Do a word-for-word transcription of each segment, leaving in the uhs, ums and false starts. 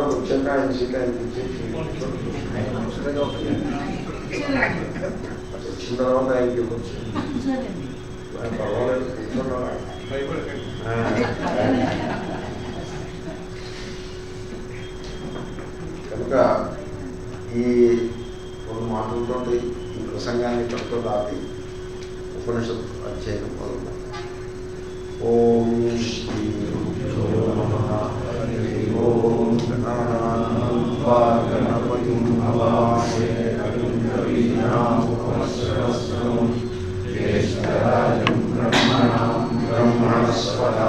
వచ్చాక ఆయన సీట్ ఆయనకి ఇచ్చేసి వచ్చిన తర్వాత ఆయనకి ఇవ్వచ్చు. పర్వాలేదు కూర్చున్నారా? కనుక ఈ కొన్ని మాటలతో ఈ ప్రసంగాన్ని కడుతూ దాటి ఉపనిషత్తు అధ్యయనం మొదలు. ఓం శ్రీ గురుభ్యో నమః. ఓం గణపతి భవామహే కవిం కవీనాముపమశ్రవస్తమం జ్యేష్ఠరాజం బ్రహ్మణాం బ్రహ్మణస్పద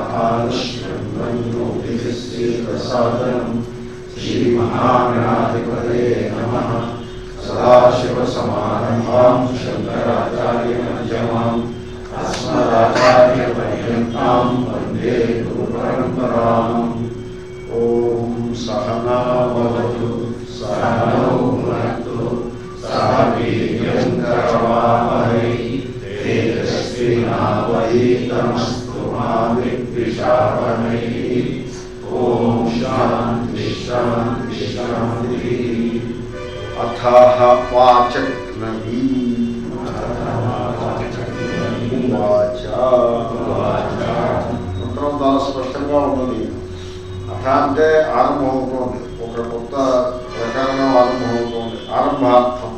ఆలస్యం శ్రీమహాగణాధిపతయే నమః. సదాశివసమారంభాం శంకరాచార్యమధ్యమాం అస్మదాచార్యపర్యంతాం వందే గురుపరంపరాం. ఓం సహనా భవతు సహనౌ భునక్తు సహ వీర్యం కరవావహై తేజస్వినావధీతమస్తు మా విద్విషావహై. ఓం శాంతి శాంతి శాంతి. అథః వాచక్నవీ ఉవాచ. మంత్రం చాలా స్పష్టంగా ఉన్నది. అథ అంటే ఆరంభం అవుతోంది, ఒక కొత్త ప్రకరణం ఆరంభం అవుతోంది. ఆరంభార్థం.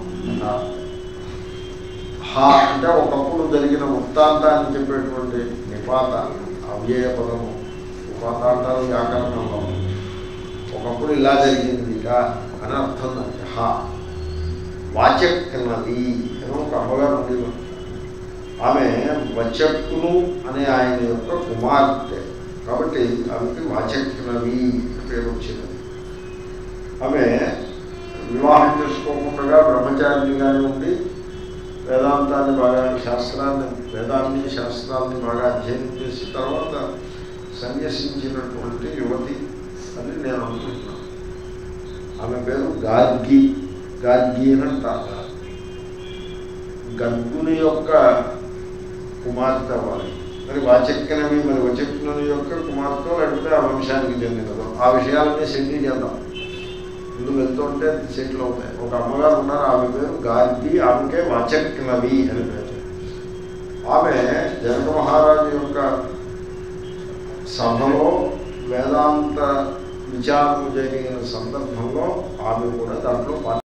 హ అంటే ఒకప్పుడు జరిగిన వృత్తాంతాన్ని చెప్పేటువంటి నిపాత అవ్యయ పదము. నిపాత అంటారు వ్యాకరణంలో. ఒకప్పుడు ఇలా జరిగిందిగా అని అర్థం. దానికి హ వాచక్నది అని ఒక అమ్మగారు ఉండేవారు. ఆమె వచక్కును అనే ఆయన యొక్క కుమార్తె కాబట్టి ఆమెకి వాచక్నవి పేరు వచ్చినది. ఆమె వివాహం చేసుకోకుండా బ్రహ్మచారిగానే ఉండి వేదాంతాన్ని బాగా శాస్త్రాన్ని వేదాన్ని శాస్త్రాన్ని బాగా అధ్యయనం చేసి తర్వాత సన్యసించినటువంటి యువతి అని నేను అనుకుంటున్నాను. ఆమె పేరు గార్గి. గార్గి అని అంటారు. గర్గుని యొక్క కుమార్తె వారి. మరి వాచక్నవి మరి వచక్నుని యొక్క కుమార్తె లేకపోతే ఆ వంశానికి చెందినదో ఆ విషయాలన్నీ సెటిల్ చేద్దాం. ముందు వెళ్తుంటే సెటిల్ అవుతాయి. ఒక అమ్మగారు ఉన్నారు, ఆమె పేరు గార్గి. ఆమెకే వాచక్నవి అని పేరు. ఆమె జనక మహారాజు యొక్క సభలో వేదాంత విచారణ జరిగిన సందర్భంలో ఆమె కూడా దాంట్లో పార్టీ